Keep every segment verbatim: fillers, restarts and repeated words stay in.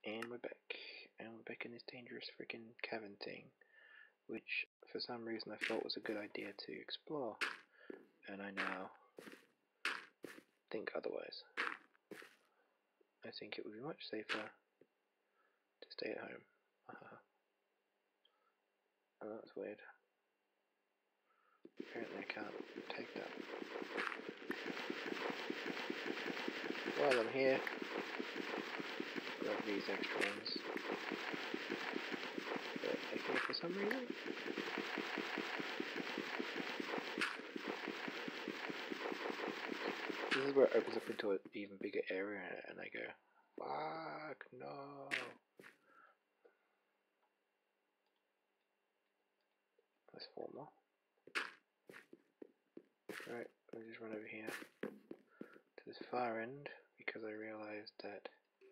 And we're back. And we're back in this dangerous freaking cavern thing, which for some reason I thought was a good idea to explore. And I now think otherwise. I think it would be much safer to stay at home. Uh-huh. Oh, that's weird. Apparently I can't take that. While I'm here, grab these extra ones. But I think for some reason, this is where it opens up into an even bigger area, and I go, fuck no. That's four more. Right, I'll just run over here to this far end because I realised that.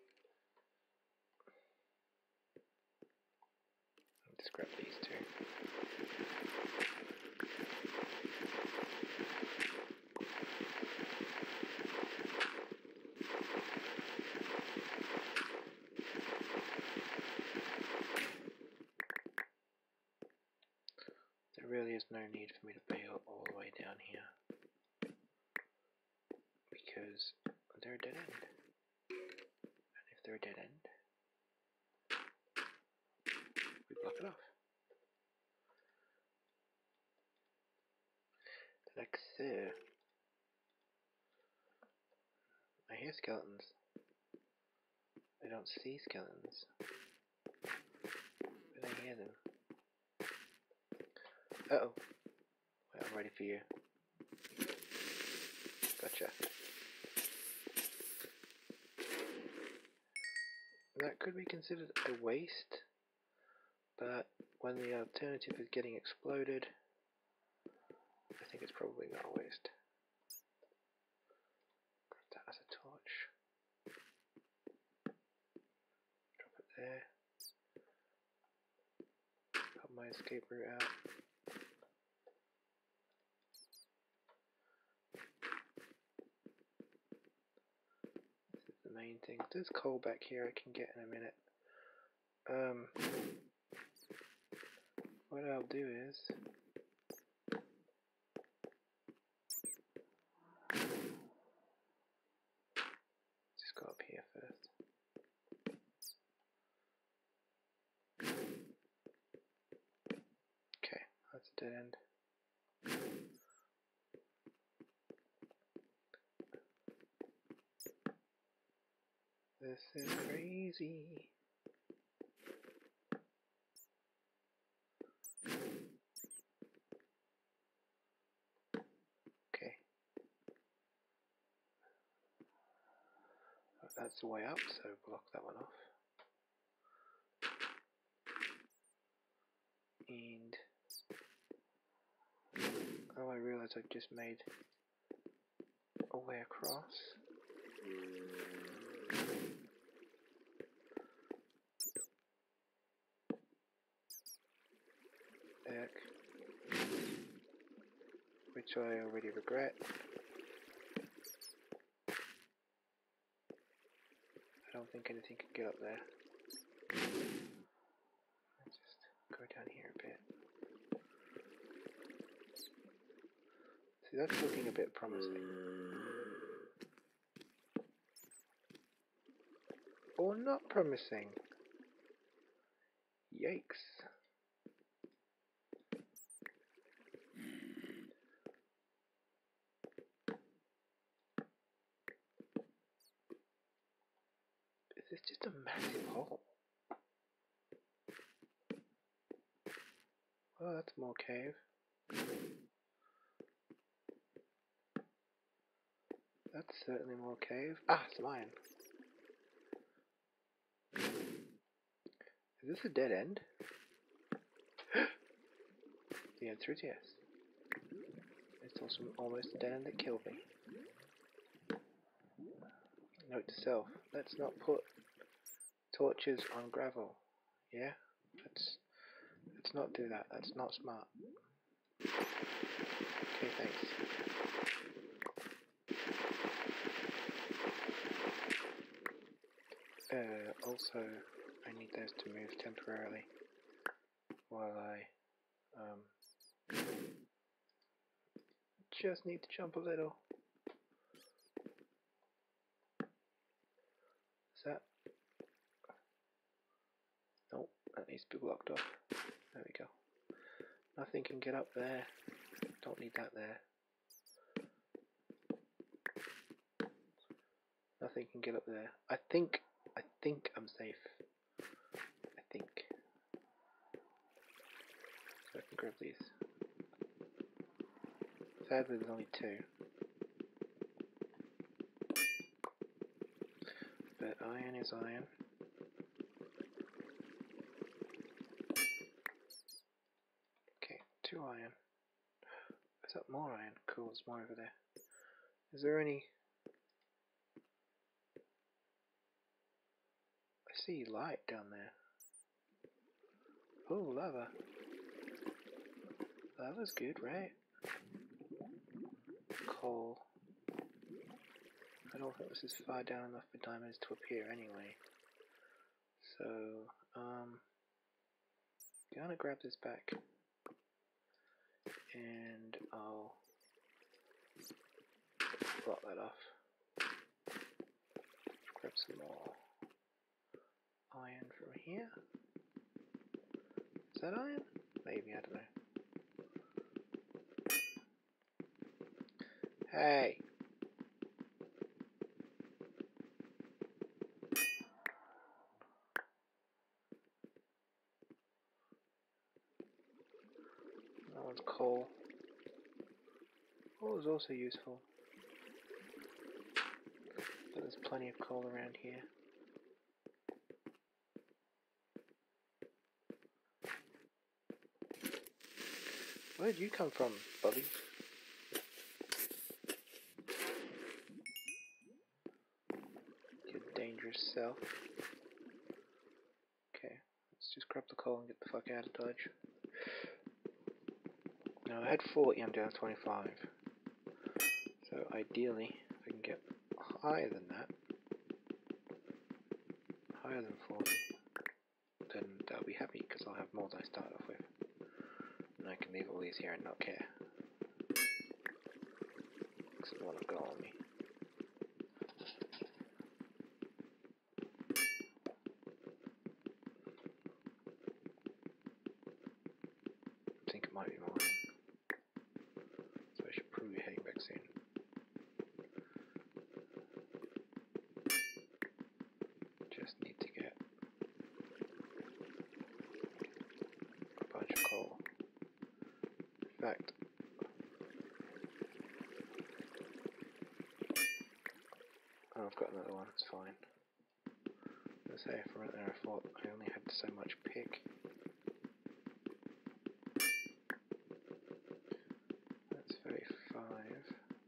I'll just grab these two. There really is no need for me to bail all the way down here because they're a dead end. And if they're a dead end, we block it off. Like so. I hear skeletons. I don't see skeletons, but I hear them. Uh oh. Wait, I'm ready for you. Gotcha. That could be considered a waste, but when the alternative is getting exploded, I think it's probably not a waste. Grab that as a torch. Drop it there. Cut my escape route out. This is the main thing. There's coal back here I can get in a minute. Um, what I'll do is just go up here first. Okay, that's a dead end. This is crazy. Okay. That's the way up, so block that one off. And oh, I realise I've just made a way across. Eck. Which I already regret. I don't think anything can get up there. Let's just go down here a bit. See, that's looking a bit promising. Or not promising. Yikes. Is this just a massive hole? Oh, that's more cave. That's certainly more cave. Ah, it's mine. Is this a dead end? The answer is yes. It's also almost a dead end that killed me. Note to self, let's not put torches on gravel. Yeah? Let's, let's not do that. That's not smart. Okay, thanks. Uh, also, I need those to move temporarily while I um, just need to jump a little. Is that? Nope, that needs to be blocked off. There we go. Nothing can get up there. Don't need that there. Nothing can get up there. I think, I think I'm safe. I think. So I can grab these. Sadly, there's only two. But iron is iron. Okay, two iron. Is that more iron? Cool, there's more over there. Is there any... I see light down there. Oh, lava. Lava's good, right? Coal. I don't think this is far down enough for diamonds to appear anyway. So, um... gonna grab this back. And I'll block that off. Grab some more iron from here. Is that iron? Maybe, I don't know. Hey! That one's coal. Coal is also useful. But there's plenty of coal around here. Where did you come from, buddy? You dangerous self. Okay, let's just grab the coal and get the fuck out of Dodge. Now I had forty, I'm down to twenty-five. So ideally, if I can get higher than that, higher than forty, then I'll be happy because I'll have more than I started off with. And I can leave all these here and not care. Because it won't go on me. I think it might be morning. So I should probably be heading back soon. Just need to get a bunch of coal. In fact, oh, I've got another one, it's fine. Let's say for a minute there I thought I only had so much pick. That's thirty-five.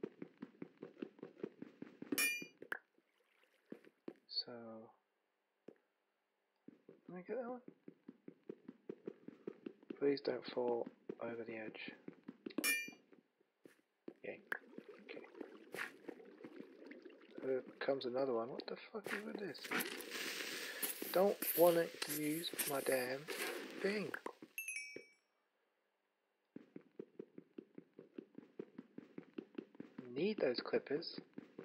So, let me get that one. Please don't fall over the edge. Yay. Okay. There comes another one. What the fuck is with this? Don't wanna use my damn thing. Need those clippers.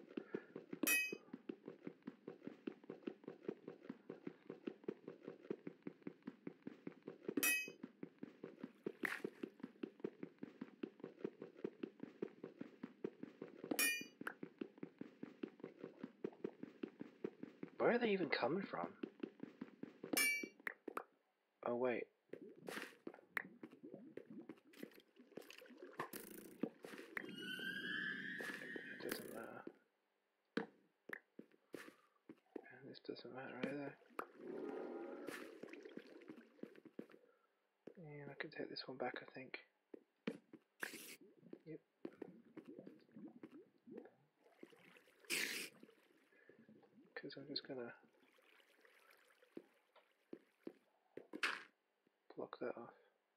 Where are they even coming from? Oh wait. It doesn't matter. And this doesn't matter either. And I can take this one back, I think. Yep. Because I'm just gonna block that off.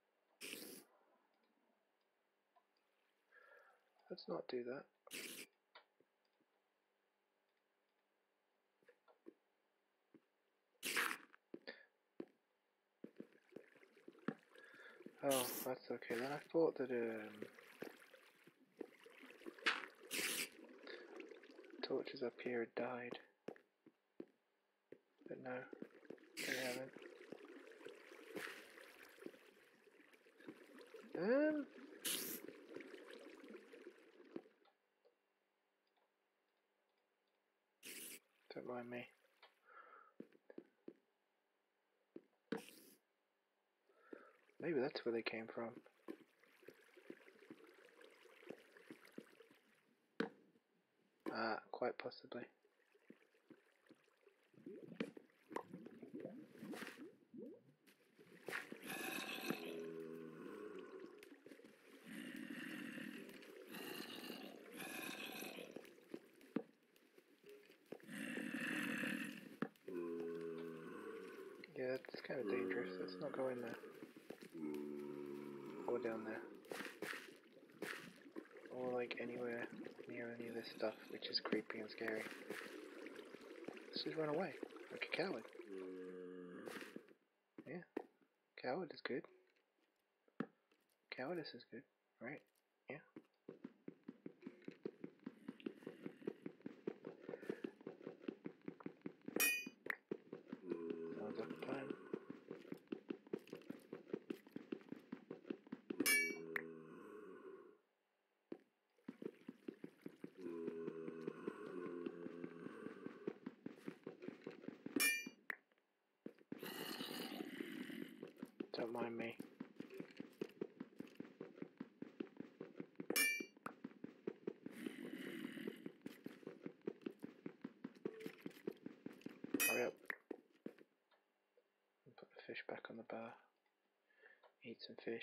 Let's not do that. Oh, that's okay then. I thought that um, torches up here had died. But no, they haven't. Um, don't mind me. Maybe that's where they came from. Ah, quite possibly. Yeah, it's kind of dangerous. Let's not go in there. Or down there. Or like anywhere near any of this stuff, which is creepy and scary. Let's just run away, like a coward. Yeah, coward is good. Cowardice is good, right? Yeah. Sounds like a plan. Don't mind me. Hurry up. Put the fish back on the bar. Eat some fish.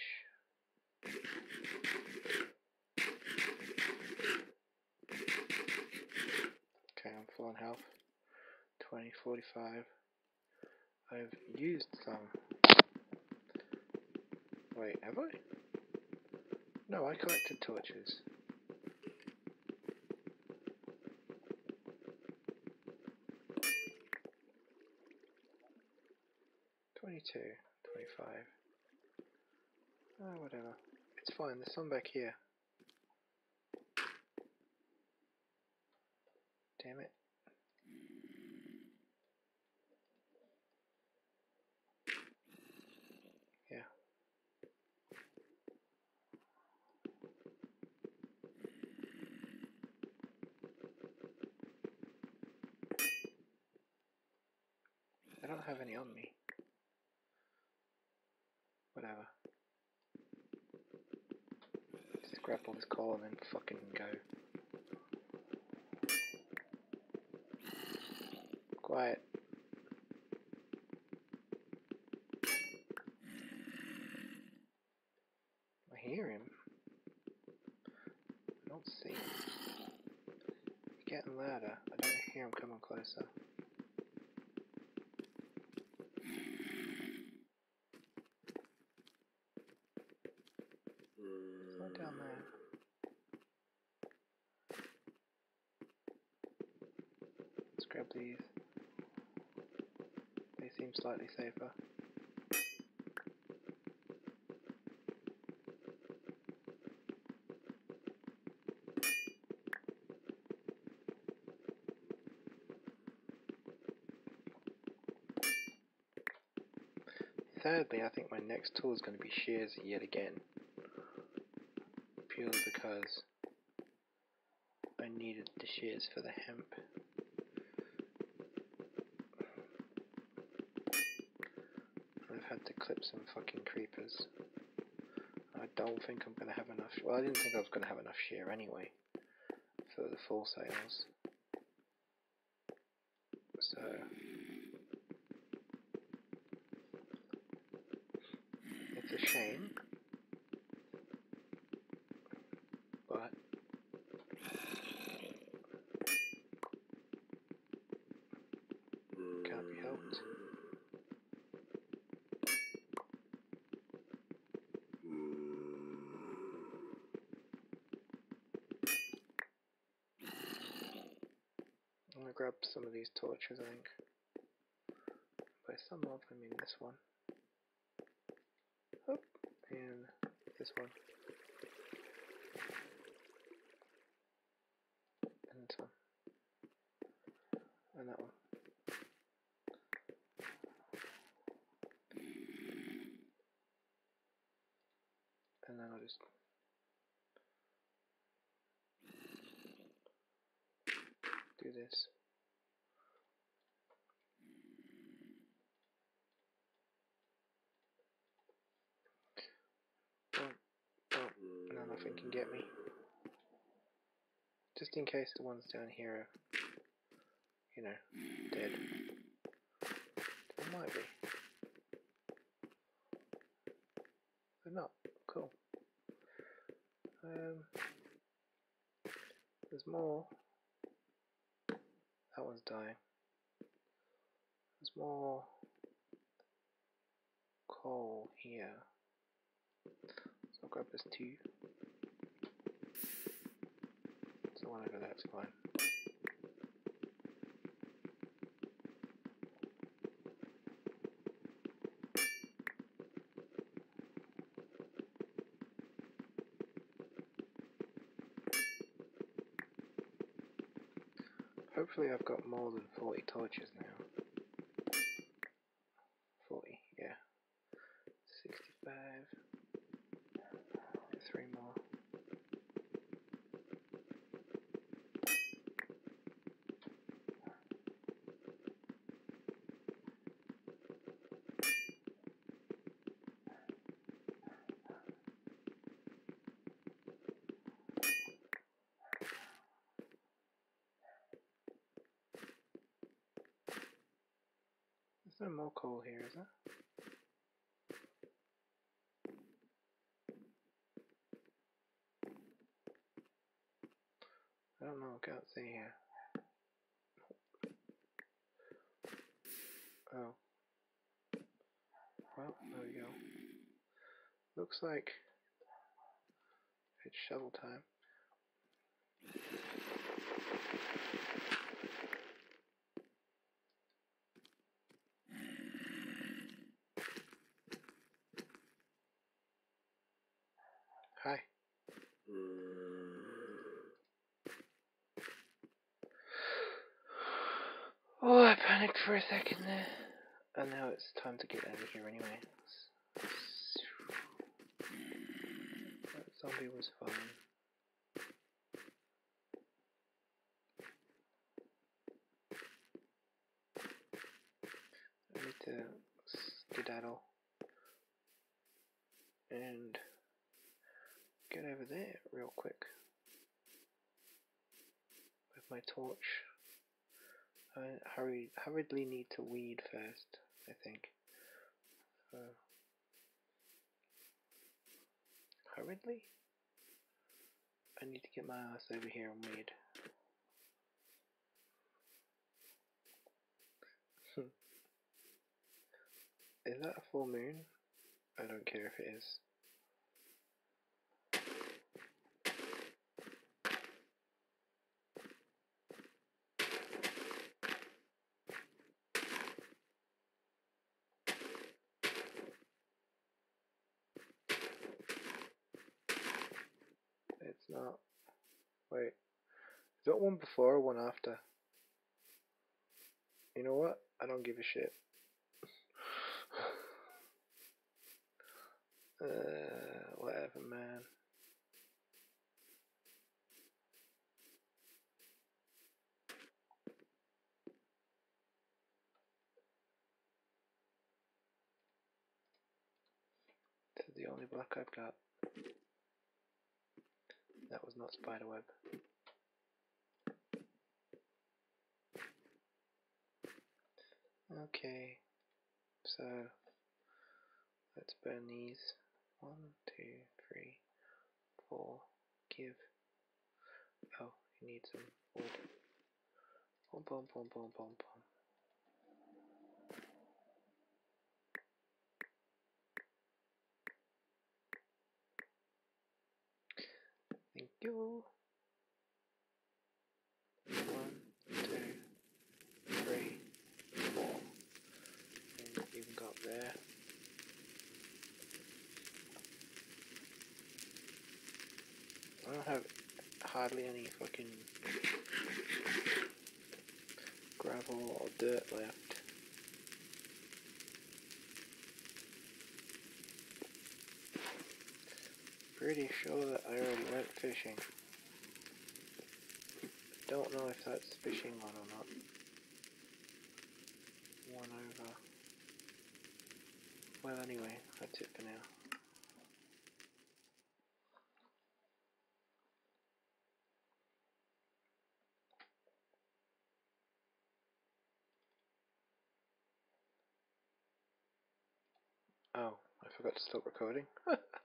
Okay, I'm full on health. twenty, forty-five. I've used some. Wait, have I? No, I collected torches. twenty-two, twenty-five. Oh, whatever. It's fine, there's some back here. Damn it. Yeah. I don't have any on me. Whatever. Just grab all this coal and then fucking go. Quiet. I hear him. I don't see him. He's getting louder. I don't hear him coming closer. It's not down there. Let's grab these. They seem slightly safer. Sadly, I think my next tool is going to be shears yet again. Purely because I needed the shears for the hemp. I've had to clip some fucking creepers. I don't think I'm going to have enough. Well, I didn't think I was going to have enough shear anyway for the full sails. So it's a shame, but can't be helped. I'm going to grab some of these torches, I think. By some of, I mean this one. Oh, And this one. And this one. And that one. And then I'll just do this. Boom, boom, and then nothing can get me. Just in case the ones down here are, you know, dead. They might be. They're not. Cool. Um, there's more. That one's dying. There's more coal here. So I'll grab this two. So one over that's fine. Hopefully I've got more than forty torches now. forty, yeah. sixty-five. Three more. There's no more coal here, is there? I don't know, I can't see here. Oh. Well, there we go. Looks like it's shovel time. Hi. Oh, I panicked for a second there. And now it's time to get out of here anyway. That zombie was fine. I need to skedaddle and get over there real quick with my torch. I hurry, hurriedly need to weed first, I think. So, hurriedly? I need to get my ass over here and weed. Is that a full moon? I don't care if it is. It's not. Wait. Is that one before or one after? You know what? I don't give a shit. uh, whatever, man. This is the only block I've got. That was not spiderweb. Okay, so let's burn these. One, two, three, four. Give. Oh, you need some wood. Boom, boom, boom, boom, boom, boom. Thank you. One, two, three, four. And even got there. don't have hardly any fucking gravel or dirt left. Pretty sure that I already went fishing. Don't know if that's fishing one or not. One over. Well, anyway, that's it for now. Oh, I forgot to stop recording.